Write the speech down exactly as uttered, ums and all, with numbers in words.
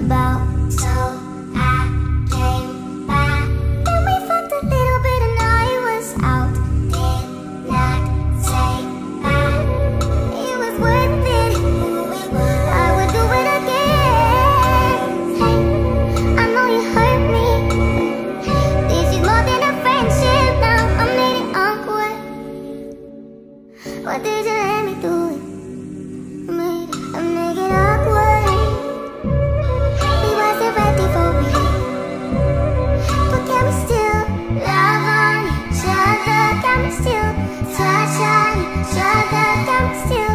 about. So I came back. Then we fucked a little bit and I was out. Did not say that it was worth it. I would do it again. Hey, I know you hurt me. This is more than a friendship now. I made it awkward. What did you let me do? I made it, I make it awkward. We wasn't ready for it, but can we still love on each other? Can we still touch on each other? Can we still